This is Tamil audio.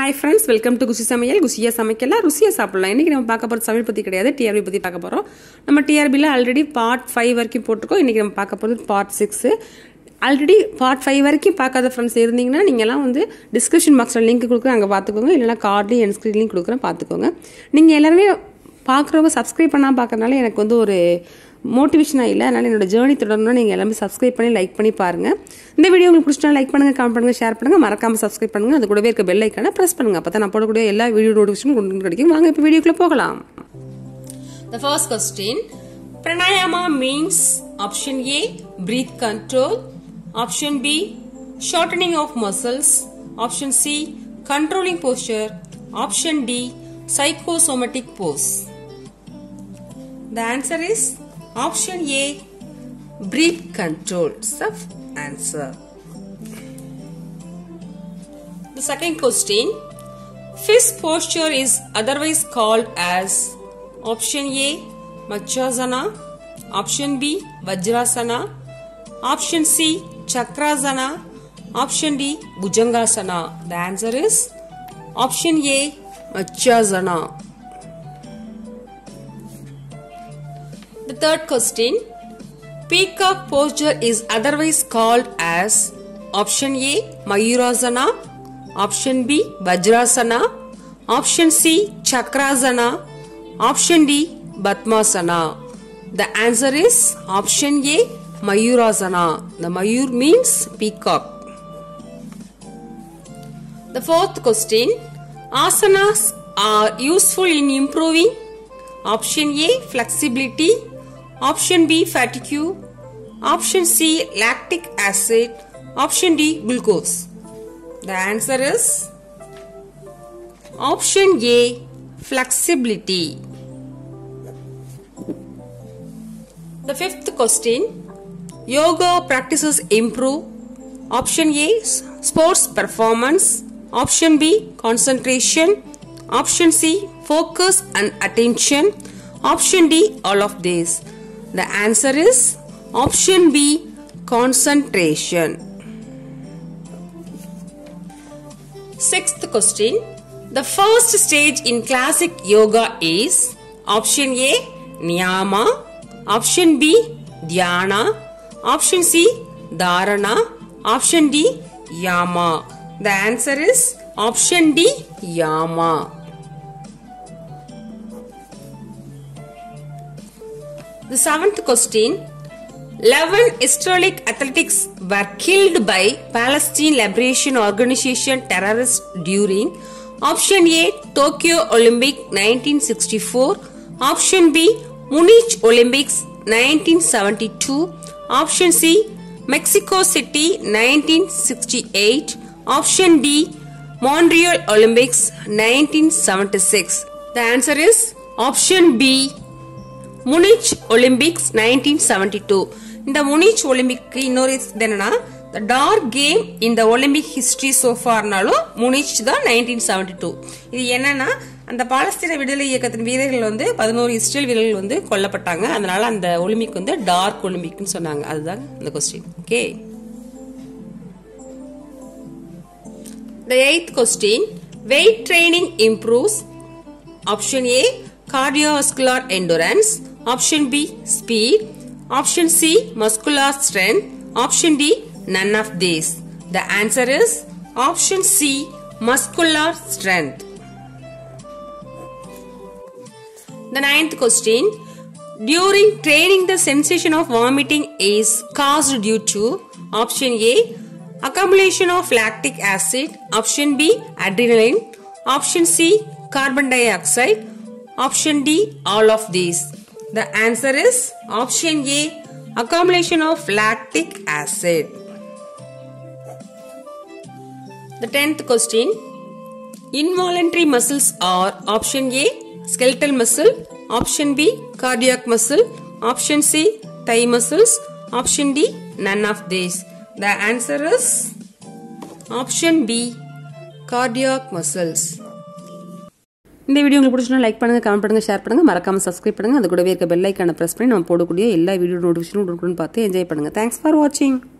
Hi friends, welcome to குஷி சமையல். குஷியா சமைக்கலாம், ருசியா சாப்பிடலாம். இன்னைக்கு நம்ம பார்க்க போறது சமையல் பத்தி கிடையாது, டிஆர்பி பத்தி பார்க்க போறோம். நம்ம டிஆர்பில ஆல்ரெடி பார்ட் 5 வரைக்கும் போட்டுருக்கோம். இன்னைக்கு நம்ம பார்க்க போறது பார்ட் 6. ஆல்ரெடி பார்ட் 5 வரைக்கும் பார்க்காத ஃப்ரெண்ட்ஸ் இருந்தீங்கன்னா நீங்கலாம் வந்து டிஸ்கிரிப்ஷன் பாக்ஸ்ல லிங்க் கொடுக்குறேன், அங்க பாத்துக்கோங்க. இல்லனா கார்ட்லயும் என் ஸ்கிரீன்லயும் கொடுக்குறேன், பாத்துக்கோங்க. நீங்க எல்லாரும் பார்க்குறவங்க சப்ஸ்கிரைப் பண்ணாம பார்க்கறனால எனக்கு வந்து ஒரு மோட்டிவேஷனா இல்லை. அதனால என்னோட ஜேர்னி தொடரணும்னா நீங்கள் எல்லாமே சப்ஸ்கிரைப் பண்ணி லைக் பண்ணி பாருங்க. இந்த வீடியோ உங்களுக்கு பிடிச்சிட்டா லைக் பண்ணுங்க, கமெண்ட் பண்ணுங்க, ஷேர் பண்ணுங்க, மறக்காம சப்ஸ்கிரைப் பண்ணுங்க. அது கூடவே இருக்க பெல் ஐக்கானை பிரஸ் பண்ணுங்க. அப்பதான் நான் போடக்கூடிய எல்லா வீடியோ நோட்டிஃபிகேஷனும் கிடைக்கும். வாங்க இப்போ வீடியோக்குள்ள போகலாம். The first question, pranayama means option A breath control, option B shortening of muscles, option C controlling posture, option D psychosomatic pose. The answer is option A, breath control. Sub answer. The second question, fist posture is otherwise called as option A, Machasana, option B, Vajrasana, option C, Chakrasana, option D, Bhujangasana. The answer is option A, Machasana. The third question, peacock posture is otherwise called as option A, Mayurasana, option B, Vajrasana, option C, Chakrasana, option D, Padmasana. The answer is option A, Mayurasana. The Mayur means peacock. The fourth question, asanas are useful in improving option A, flexibility, option B, fatigue, option C, lactic acid, option D, glucose. The answer is option A, flexibility. The fifth question, yoga practices improve option A, sports performance, option B, concentration, option C, focus and attention, option D, all of these. The answer is option B, concentration. Sixth question, the first stage in classic yoga is option A, niyama, option B, dhyana, option C, dharana, option D, yama. The answer is option D, yama. The seventh question, 11 Israeli athletics were killed by Palestine Liberation Organization terrorists during option A, Tokyo Olympic 1964, option B, Munich Olympics 1972, option C, Mexico City 1968, option D, Montreal Olympics 1976. The answer is option B, Munich Olympics 1972. இந்த Munich Olympic இன்னொரு என்னன்னா the dark game in the Olympic history so farனாலும் Munich தான் 1972. இது என்னன்னா அந்த பாலஸ்தீன விடுதலை இயக்கத்தின் வீரர்கள் வந்து 11 இஸ்ரேல் வீரர்கள் வந்து கொல்லப்பட்டாங்க. அதனால அந்த ஒலிம்பிக் வந்து டார்க் ஒலிம்பிக்னு சொன்னாங்க. அதுதான் இந்த question. Okay. The eighth question, weight training improves option A, cardiovascular endurance, option B, speed, option C, muscular strength, option D, none of these. The answer is option C, muscular strength. The ninth question, during training the sensation of vomiting is caused due to option A, accumulation of lactic acid, option B, adrenaline, option C, carbon dioxide, option D, all of these. The answer is option A, accumulation of lactic acid. The 10th question, involuntary muscles are option A, skeletal muscle, option B, cardiac muscle, option C, thigh muscles, option D, none of these. The answer is option B, cardiac muscles. இந்த வீடியோ உங்களுக்கு பிடிச்சினா லைக் பண்ணுங்க, கமெண்ட் பண்ணுங்க, ஷேர் பண்ணுங்க, மறக்காம சப்ஸ்கிரைப் பண்ணுங்க. அது கூடவே இருக்க பெல் ஐகானை பிரஸ் பண்ணி நம்ம போடக்கூடிய எல்லா வீடியோ நோட்டிஃபிகேஷனும் உடனுக்குடன் பார்த்து என்ஜாய் பண்ணுங்க. Thanks for watching.